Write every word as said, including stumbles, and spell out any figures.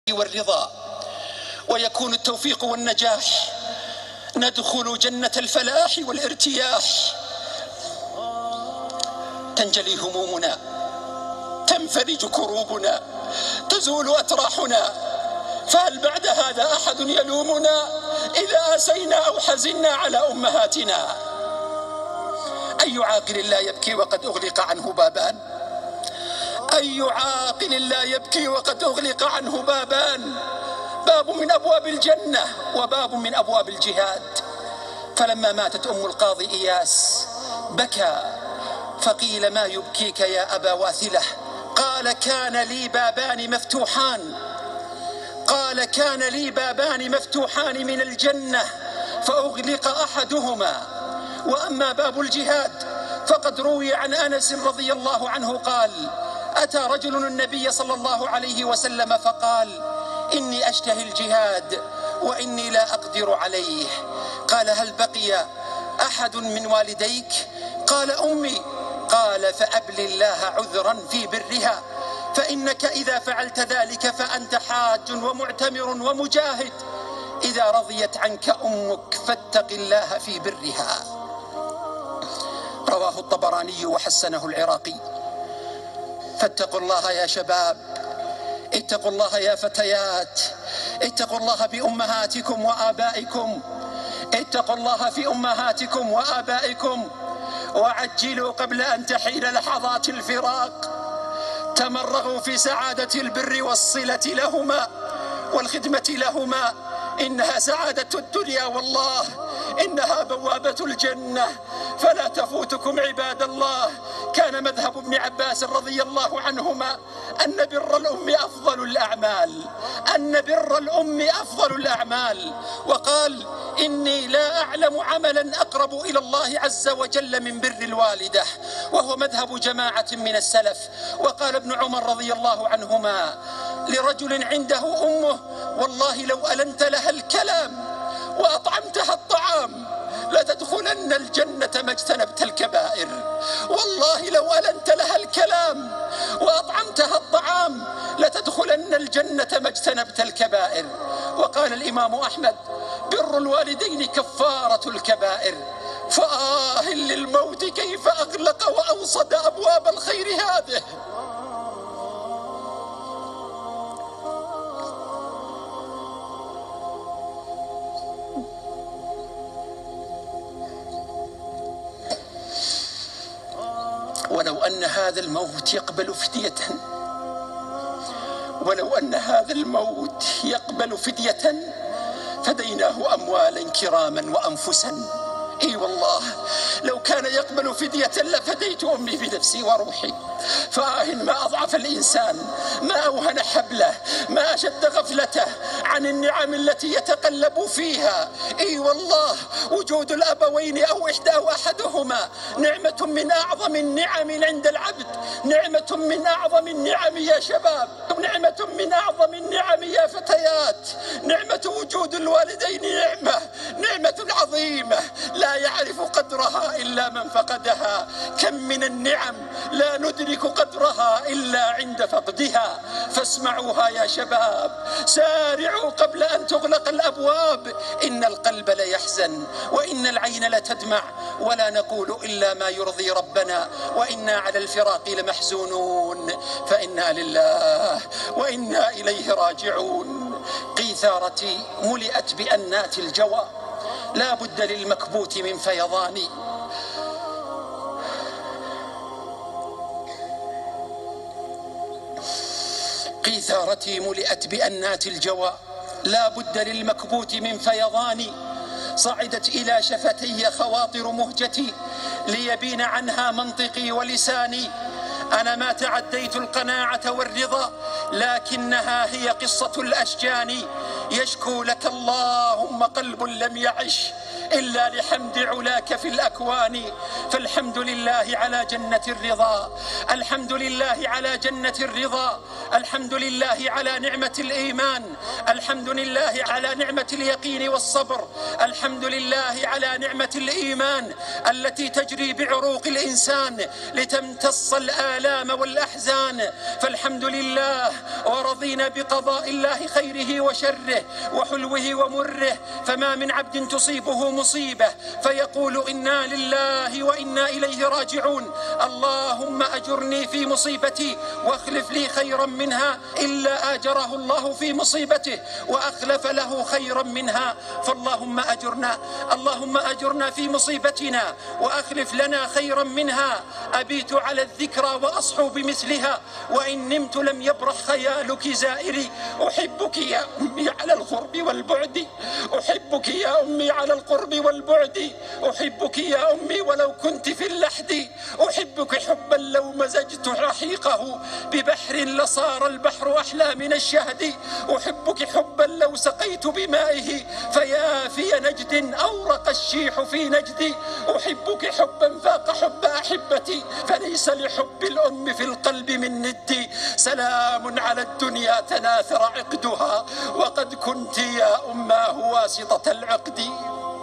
والرضا، ويكون التوفيق والنجاح، ندخل جنة الفلاح والارتياح. تنجلي همومنا، تنفرج كروبنا، تزول أتراحنا، فهل بعد هذا أحد يلومنا إذا أسينا أو حزنا على أمهاتنا؟ أي عاقل لا يبكي وقد أغلق عنه بابان؟ أي عاقل لا يبكي وقد أغلق عنه بابان؟ باب من أبواب الجنة وباب من أبواب الجهاد. فلما ماتت أم القاضي إياس بكى، فقيل ما يبكيك يا أبا واثلة؟ قال كان لي بابان مفتوحان قال كان لي بابان مفتوحان من الجنة فأغلق أحدهما، وأما باب الجهاد فقد روي عن أنس رضي الله عنه قال أتى رجل النبي صلى الله عليه وسلم فقال إني أشتهي الجهاد وإني لا أقدر عليه. قال هل بقي أحد من والديك؟ قال أمي. قال فأبل الله عذرا في برها، فإنك إذا فعلت ذلك فأنت حاج ومعتمر ومجاهد. إذا رضيت عنك أمك فاتق الله في برها. رواه الطبراني وحسنه العراقي. فاتقوا الله يا شباب، اتقوا الله يا فتيات، اتقوا الله بأمهاتكم وآبائكم، اتقوا الله في أمهاتكم وآبائكم، وعجلوا قبل أن تحين لحظات الفراق. تمرغوا في سعادة البر والصلة لهما والخدمة لهما، إنها سعادة الدنيا والله إنها بوابة الجنة، فلا تفوتكم عباد الله. كان مذهب ابن عباس رضي الله عنهما أن بر الأم أفضل الأعمال أن بر الأم أفضل الأعمال وقال إني لا أعلم عملا أقرب إلى الله عز وجل من بر الوالدة، وهو مذهب جماعة من السلف. وقال ابن عمر رضي الله عنهما لرجل عنده أمه والله لو ألنت لها الكلام وأطعمتها الطعام لتدخلن الجنة ما اجتنبت الكبائر. والله لو ألنت لها الكلام وأطعمتها الطعام لتدخلن الجنة ما اجتنبت الكبائر. وقال الإمام أحمد بر الوالدين كفارة الكبائر. فآه للموت كيف أغلق وأوصد أبواب الخير هذه. ولو أن هذا الموت يقبل فدية ولو أن هذا الموت يقبل فدية فديناه أموالا كراما وأنفسا. إي والله لو كان يقبل فدية لفديت أمي بنفسي وروحي. فآه ما أضعف الإنسان، ما أوهن حبله، ما أشد غفلته عن النعم التي يتقلب فيها. إي والله وجود الأبوين أو إحدى أو أحدهما نعمة من أعظم النعم عند العبد، نعمة من أعظم النعم يا شباب، نعمة من أعظم النعم يا فتيات. نعمة وجود الوالدين نعمة نعمة عظيمة لا يعرف قدرها إلا من فقدها. كم من النعم لا ندرك قدرها إلا عند فقدها. فاسمعوها يا شباب، سارعوا قبل أن تغلق الأبواب. إن القلب ليحزن وإن العين لتدمع ولا نقول إلا ما يرضي ربنا، وإنا على الفراق لمحزونون، فإنا لله وإنا إليه راجعون. قيثارتي ملئت بأنات الجوى، لا بد للمكبوت من فيضان. قيثارتي ملئت بأنات الجوى، لا بد للمكبوت من فيضان. صعدت إلى شفتي خواطر مهجتي ليبين عنها منطقي ولساني. أنا ما تعديت القناعة والرضا، لكنها هي قصة الأشجان. يشكو لك اللهم قلب لم يعش إلا لحمد علاك في الأكوان. فالحمد لله على جنة الرضا، الحمد لله على جنة الرضا، الحمد لله على نعمة الإيمان، الحمد لله على نعمة اليقين والصبر، الحمد لله على نعمة الإيمان التي تجري بعروق الإنسان لتمتص الآلام والأحزان. فالحمد لله، ورضينا بقضاء الله خيره وشره وحلوه ومره. فما من عبد تصيبه مصيبة فيقول إنا لله وإنا إليه راجعون، اللهم أجرني في مصيبتي واخلف لي خيرا منها، إلا آجره الله في مصيبته وأخلف له خيرا منها. فاللهم أجرنا، اللهم أجرنا في مصيبتنا وأخلف لنا خيرا منها. أبيت على الذكرى وأصحو بمثلها، وإن نمت لم يبرح خيالك زائري. أحبك يا أمي على القرب والبعد، أحبك يا أمي على القرب والبعد، أحبك يا أمي ولو كنت في اللحد، أحبك حبا لو مزجت رحيقه ببحر لصار البحر أحلى من الشهد، أحبك حبا لو سقيت بمائه فيا في نجد أورق الشيح في نجدي، أحبك حبا فاق حب أحبتي فليس لحب الأم في القلب من ندي. سلام على الدنيا تناثر عقدها وقد كنت يا أماه واسطة العقد.